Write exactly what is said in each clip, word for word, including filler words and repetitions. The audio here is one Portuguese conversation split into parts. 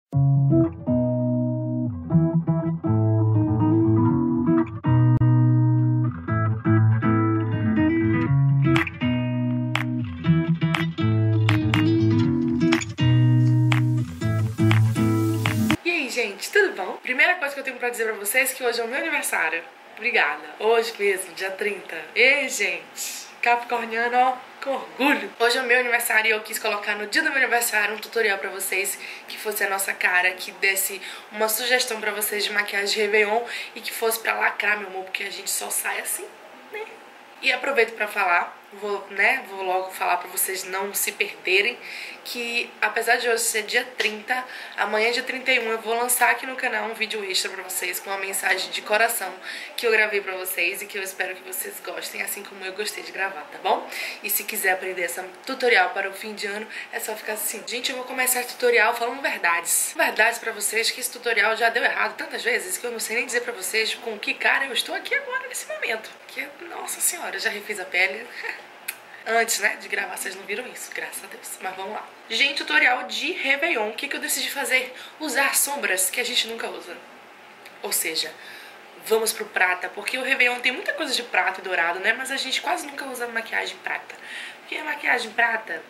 E aí, gente, tudo bom? Primeira coisa que eu tenho pra dizer pra vocês é que hoje é o meu aniversário. Obrigada. Hoje mesmo, dia trinta. Ei, gente, capricorniano, ó, com orgulho. Hoje é o meu aniversário e eu quis colocar no dia do meu aniversário um tutorial pra vocês que fosse a nossa cara, que desse uma sugestão pra vocês de maquiagem de Réveillon e que fosse pra lacrar, meu amor, porque a gente só sai assim, né? E aproveito pra falar, vou, né, vou logo falar pra vocês não se perderem, que apesar de hoje ser dia trinta, amanhã dia trinta e um eu vou lançar aqui no canal um vídeo extra pra vocês com uma mensagem de coração que eu gravei pra vocês e que eu espero que vocês gostem, assim como eu gostei de gravar, tá bom? E se quiser aprender essa tutorial para o fim de ano, é só ficar assim. Gente, eu vou começar esse tutorial falando verdades. Verdades pra vocês, que esse tutorial já deu errado tantas vezes que eu não sei nem dizer pra vocês com que cara eu estou aqui agora, nesse momento. Que, nossa senhora, eu já refiz a pele. Antes, né, de gravar, vocês não viram isso, graças a Deus. Mas vamos lá. Gente, tutorial de Réveillon. O que, que eu decidi fazer? Usar sombras que a gente nunca usa. Ou seja, vamos pro prata, porque o Réveillon tem muita coisa de prata e dourado, né? Mas a gente quase nunca usa maquiagem prata. Porque a maquiagem prata,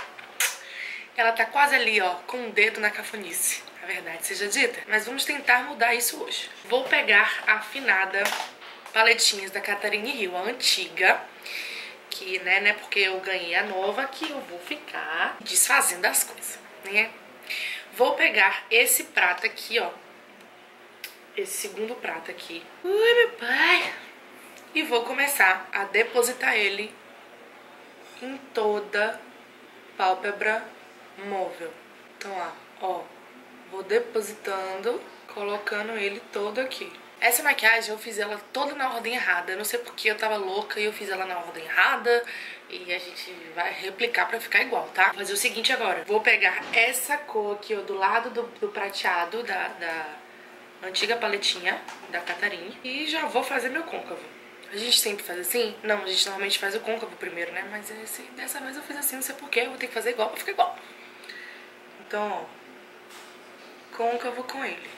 ela tá quase ali, ó, com o dedo na cafonice. A verdade seja dita. Mas vamos tentar mudar isso hoje. Vou pegar a afinada paletinhas da Catarine Hill, a antiga. Que, né, né, porque eu ganhei a nova, que eu vou ficar desfazendo as coisas, né? Vou pegar esse prato aqui, ó. Esse segundo prato aqui. Ui, meu pai! E vou começar a depositar ele em toda pálpebra móvel. Então, ó, ó, vou depositando, colocando ele todo aqui. Essa maquiagem eu fiz ela toda na ordem errada. Eu não sei porque eu tava louca e eu fiz ela na ordem errada. E a gente vai replicar pra ficar igual, tá? Vou fazer o seguinte agora. Vou pegar essa cor aqui, ó, do lado do, do prateado da, da antiga paletinha da Catarine. E já vou fazer meu côncavo. A gente sempre faz assim? Não, a gente normalmente faz o côncavo primeiro, né? Mas esse, dessa vez eu fiz assim, não sei porquê. Eu vou ter que fazer igual pra ficar igual. Então, ó, côncavo com ele.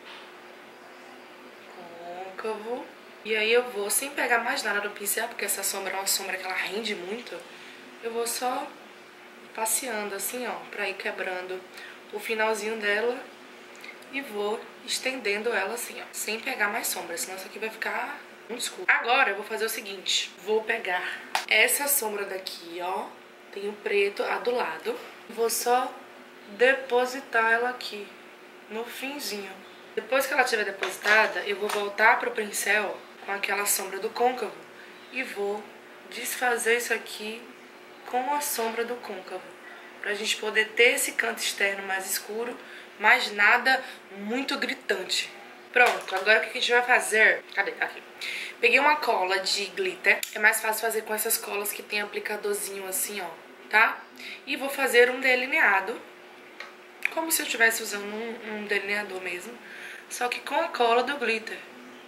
Côncavo. E aí eu vou, sem pegar mais nada do pincel, porque essa sombra é uma sombra que ela rende muito, eu vou só passeando assim, ó, pra ir quebrando o finalzinho dela e vou estendendo ela assim, ó, sem pegar mais sombra, senão isso aqui vai ficar muito escuro. Agora eu vou fazer o seguinte, vou pegar essa sombra daqui, ó, tem o preto, a do lado, vou só depositar ela aqui, no finzinho. Depois que ela estiver depositada, eu vou voltar pro pincel com aquela sombra do côncavo e vou desfazer isso aqui com a sombra do côncavo, pra gente poder ter esse canto externo mais escuro, mas nada muito gritante. Pronto, agora o que a gente vai fazer? Cadê? Aqui. Peguei uma cola de glitter, é mais fácil fazer com essas colas que tem aplicadorzinho assim, ó, tá? E vou fazer um delineado, como se eu estivesse usando um, um delineador mesmo, só que com a cola do glitter.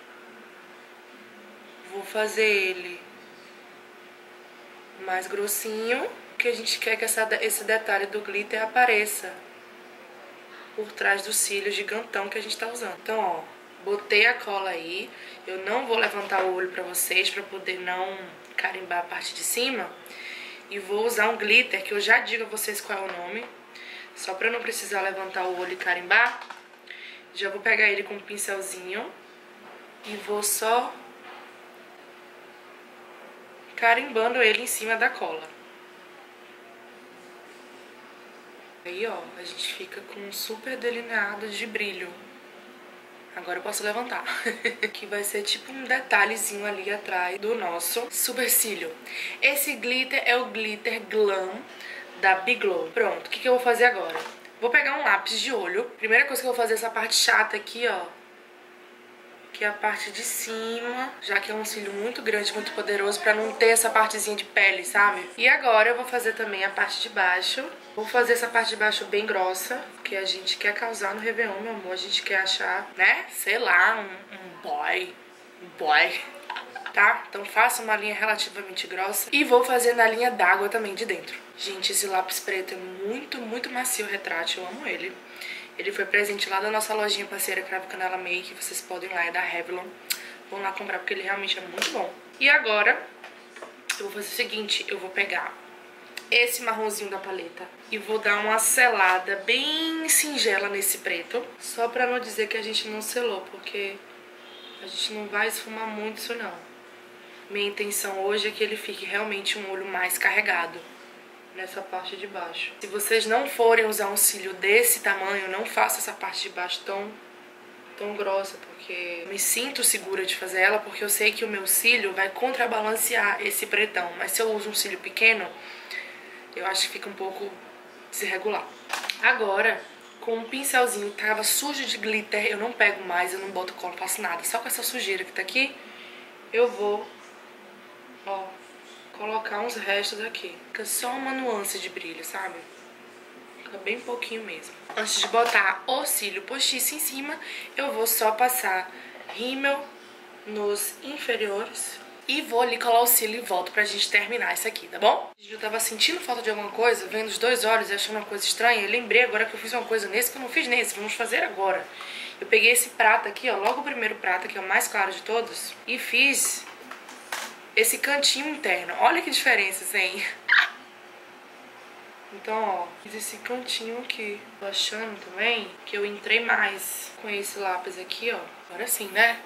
Vou fazer ele mais grossinho, porque a gente quer que essa, esse detalhe do glitter apareça por trás do cílio gigantão que a gente tá usando. Então, ó, botei a cola aí. Eu não vou levantar o olho pra vocês, pra poder não carimbar a parte de cima. E vou usar um glitter, que eu já digo a vocês qual é o nome, só pra não precisar levantar o olho e carimbar. Já vou pegar ele com um pincelzinho e vou só carimbando ele em cima da cola. Aí, ó, a gente fica com um super delineado de brilho. Agora eu posso levantar. Que vai ser tipo um detalhezinho ali atrás do nosso supercílio. Esse glitter é o glitter Glam da Big Glow. Pronto, o que, que eu vou fazer agora? Vou pegar um lápis de olho. Primeira coisa que eu vou fazer é essa parte chata aqui, ó. Que é a parte de cima, já que é um cílio muito grande, muito poderoso, pra não ter essa partezinha de pele, sabe? E agora eu vou fazer também a parte de baixo. Vou fazer essa parte de baixo bem grossa, porque a gente quer causar no Réveillon, meu amor. A gente quer achar, né? Sei lá, um, um boy. Um boy. Tá? Então faça uma linha relativamente grossa. E vou fazer na linha d'água também de dentro. Gente, esse lápis preto é muito, muito macio, retrátil. Eu amo ele. Ele foi presente lá da nossa lojinha parceira Cravo Canela Make. Vocês podem ir lá, é da Revlon. Vão lá comprar porque ele realmente é muito bom. E agora, eu vou fazer o seguinte, eu vou pegar esse marronzinho da paleta e vou dar uma selada bem singela nesse preto. Só pra não dizer que a gente não selou, porque a gente não vai esfumar muito isso não. Minha intenção hoje é que ele fique realmente um olho mais carregado nessa parte de baixo. Se vocês não forem usar um cílio desse tamanho, não faça essa parte de baixo tão, tão grossa, porque eu me sinto segura de fazer ela, porque eu sei que o meu cílio vai contrabalancear esse pretão. Mas se eu uso um cílio pequeno, eu acho que fica um pouco desregular. Agora, com um pincelzinho que tava sujo de glitter, eu não pego mais, eu não boto cola, não faço nada. Só com essa sujeira que tá aqui, eu vou, ó, colocar uns restos aqui. Fica só uma nuance de brilho, sabe? Fica bem pouquinho mesmo. Antes de botar o cílio postiço em cima, eu vou só passar rímel nos inferiores. E vou ali colar o cílio e volto pra gente terminar isso aqui, tá bom? Eu tava sentindo falta de alguma coisa, vendo os dois olhos e achando uma coisa estranha. E lembrei agora que eu fiz uma coisa nesse que eu não fiz nesse. Vamos fazer agora. Eu peguei esse prata aqui, ó, logo o primeiro prata, que é o mais claro de todos. E fiz esse cantinho interno. Olha que diferença, hein? Então, ó, fiz esse cantinho aqui. Tô achando também que eu entrei mais com esse lápis aqui, ó. Agora sim, né?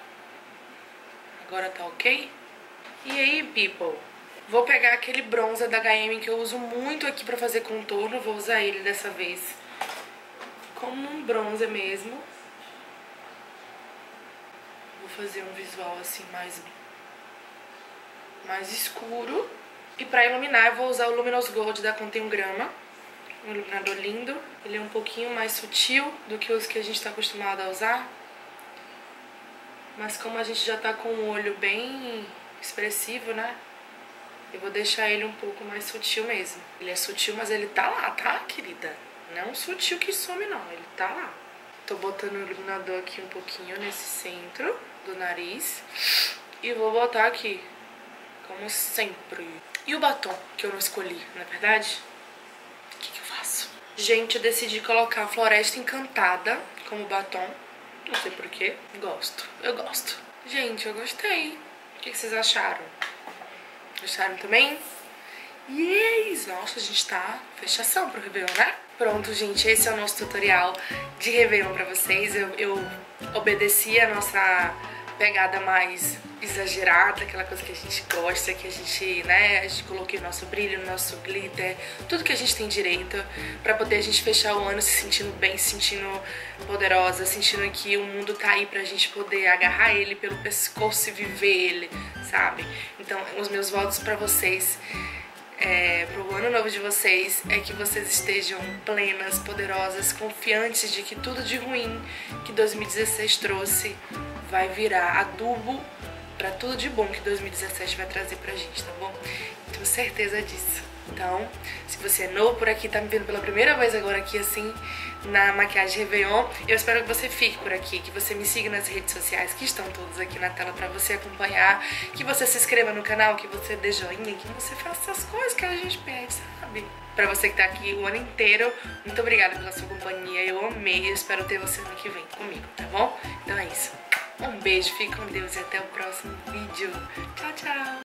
Agora tá ok? E aí, people? Vou pegar aquele bronzer da H M que eu uso muito aqui pra fazer contorno. Vou usar ele dessa vez como um bronzer mesmo. Vou fazer um visual assim mais, mais escuro. E pra iluminar eu vou usar o Luminous Gold da Contém um Grama. Um iluminador lindo. Ele é um pouquinho mais sutil do que os que a gente tá acostumado a usar. Mas como a gente já tá com o olho bem expressivo, né? Eu vou deixar ele um pouco mais sutil mesmo. Ele é sutil, mas ele tá lá, tá, querida? Não é um sutil que some, não. Ele tá lá. Tô botando o iluminador aqui um pouquinho nesse centro do nariz. E vou botar aqui, como sempre. E o batom, que eu não escolhi, não é verdade? O que que eu faço? Gente, eu decidi colocar a Floresta Encantada como batom. Não sei porquê. Gosto. Eu gosto. Gente, eu gostei. O que vocês acharam? Gostaram também? Yes! Nossa, a gente tá fechação pro Réveillon, né? Pronto, gente. Esse é o nosso tutorial de Réveillon pra vocês. Eu, eu obedeci a nossa pegada mais exagerada, aquela coisa que a gente gosta, que a gente, né, a gente coloquei o nosso brilho, o nosso glitter, tudo que a gente tem direito, pra poder a gente fechar o ano se sentindo bem, se sentindo poderosa, sentindo que o mundo tá aí pra gente poder agarrar ele pelo pescoço e viver ele, sabe? Então, os meus votos pra vocês, é, pro ano novo de vocês, é que vocês estejam plenas, poderosas, confiantes de que tudo de ruim que dois mil e dezesseis trouxe vai virar adubo pra tudo de bom que dois mil e dezessete vai trazer pra gente, tá bom? Tenho certeza disso. Então, se você é novo por aqui, tá me vendo pela primeira vez agora aqui assim, na maquiagem Réveillon, eu espero que você fique por aqui, que você me siga nas redes sociais que estão todas aqui na tela pra você acompanhar, que você se inscreva no canal, que você dê joinha, que você faça essas coisas que a gente pede, sabe? Pra você que tá aqui o ano inteiro, muito obrigada pela sua companhia, eu amei, eu espero ter você ano que vem comigo, tá bom? Então é isso. Um beijo, fique com Deus e até o próximo vídeo. Tchau, tchau!